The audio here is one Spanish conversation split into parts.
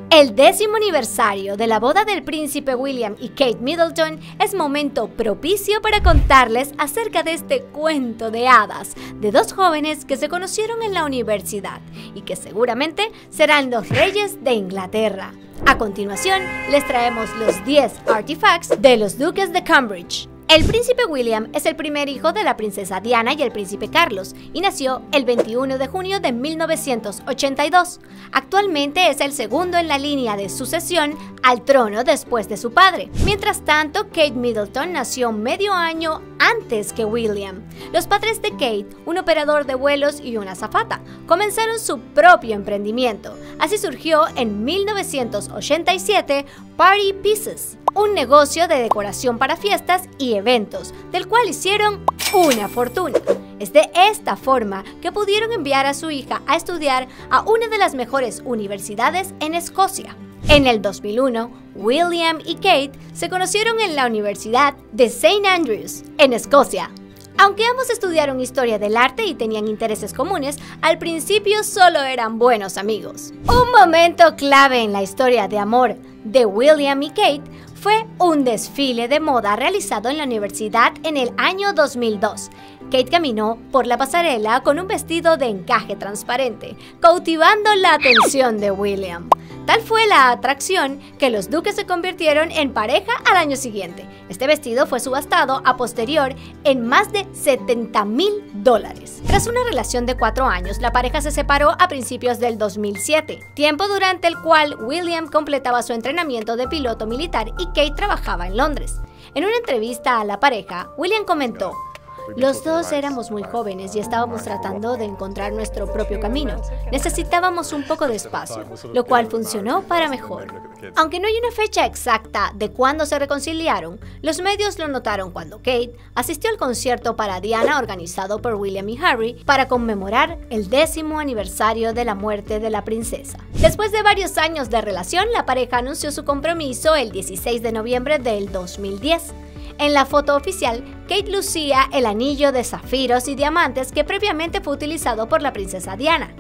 El 10º aniversario de la boda del príncipe William y Kate Middleton es momento propicio para contarles acerca de este cuento de hadas de dos jóvenes que se conocieron en la universidad y que seguramente serán los reyes de Inglaterra. A continuación, les traemos los 10 artifacts de los duques de Cambridge. El príncipe William es el primer hijo de la princesa Diana y el príncipe Carlos y nació el 21 de junio de 1982. Actualmente es el segundo en la línea de sucesión al trono después de su padre. Mientras tanto, Kate Middleton nació medio año antes que William. Los padres de Kate, un operador de vuelos y una azafata, comenzaron su propio emprendimiento. Así surgió en 1987 Party Pieces, un negocio de decoración para fiestas y eventos, del cual hicieron una fortuna. Es de esta forma que pudieron enviar a su hija a estudiar a una de las mejores universidades en Escocia. En el 2001, William y Kate se conocieron en la Universidad de St. Andrews, en Escocia. Aunque ambos estudiaron historia del arte y tenían intereses comunes, al principio solo eran buenos amigos. Un momento clave en la historia de amor de William y Kate fue un desfile de moda realizado en la universidad en el año 2002. Kate caminó por la pasarela con un vestido de encaje transparente, cautivando la atención de William. Tal fue la atracción que los duques se convirtieron en pareja al año siguiente. Este vestido fue subastado a posterior en más de $70,000. Tras una relación de 4 años, la pareja se separó a principios del 2007, tiempo durante el cual William completaba su entrenamiento de piloto militar y Kate trabajaba en Londres. En una entrevista a la pareja, William comentó: "Los dos éramos muy jóvenes y estábamos tratando de encontrar nuestro propio camino. Necesitábamos un poco de espacio, lo cual funcionó para mejor". Aunque no hay una fecha exacta de cuándo se reconciliaron, los medios lo notaron cuando Kate asistió al concierto para Diana organizado por William y Harry para conmemorar el 10º aniversario de la muerte de la princesa. Después de varios años de relación, la pareja anunció su compromiso el 16 de noviembre del 2010. En la foto oficial, Kate lucía el anillo de zafiros y diamantes que previamente fue utilizado por la princesa Diana.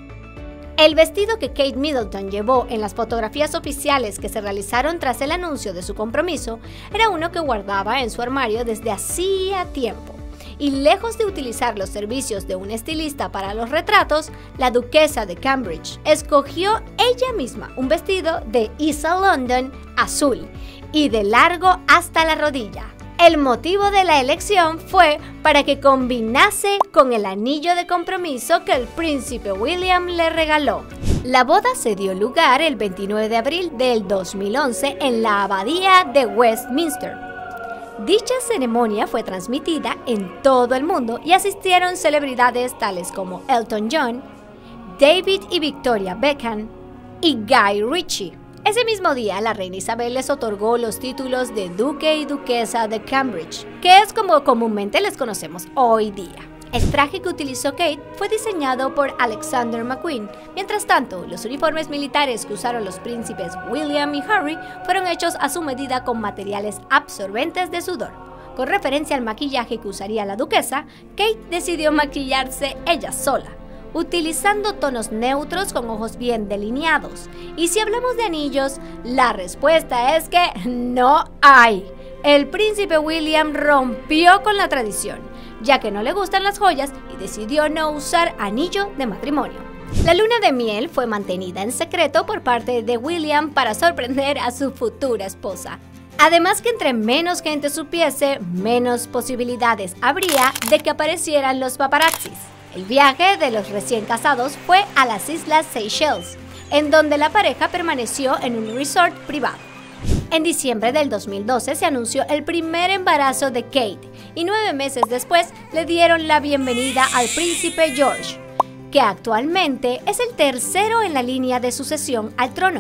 El vestido que Kate Middleton llevó en las fotografías oficiales que se realizaron tras el anuncio de su compromiso era uno que guardaba en su armario desde hacía tiempo. Y lejos de utilizar los servicios de un estilista para los retratos, la duquesa de Cambridge escogió ella misma un vestido de Isa London azul y de largo hasta la rodilla. El motivo de la elección fue para que combinase con el anillo de compromiso que el príncipe William le regaló. La boda se dio lugar el 29 de abril del 2011 en la abadía de Westminster. Dicha ceremonia fue transmitida en todo el mundo y asistieron celebridades tales como Elton John, David y Victoria Beckham y Guy Ritchie. Ese mismo día, la reina Isabel les otorgó los títulos de duque y duquesa de Cambridge, que es como comúnmente les conocemos hoy día. El traje que utilizó Kate fue diseñado por Alexander McQueen. Mientras tanto, los uniformes militares que usaron los príncipes William y Harry fueron hechos a su medida con materiales absorbentes de sudor. Con referencia al maquillaje que usaría la duquesa, Kate decidió maquillarse ella sola, utilizando tonos neutros con ojos bien delineados. Y si hablamos de anillos, la respuesta es que no hay. El príncipe William rompió con la tradición, ya que no le gustan las joyas y decidió no usar anillo de matrimonio. La luna de miel fue mantenida en secreto por parte de William para sorprender a su futura esposa. Además que entre menos gente supiese, menos posibilidades habría de que aparecieran los paparazzis. El viaje de los recién casados fue a las Islas Seychelles, en donde la pareja permaneció en un resort privado. En diciembre del 2012 se anunció el primer embarazo de Kate y 9 meses después le dieron la bienvenida al príncipe George, que actualmente es el tercero en la línea de sucesión al trono.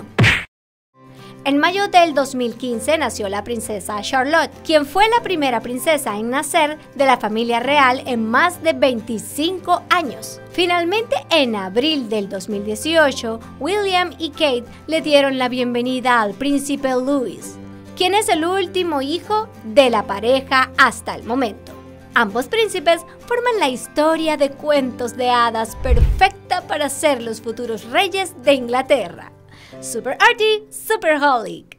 En mayo del 2015 nació la princesa Charlotte, quien fue la primera princesa en nacer de la familia real en más de 25 años. Finalmente, en abril del 2018, William y Kate le dieron la bienvenida al príncipe Louis, quien es el último hijo de la pareja hasta el momento. Ambos príncipes forman la historia de cuentos de hadas perfecta para ser los futuros reyes de Inglaterra. Super Arty, Super Holic.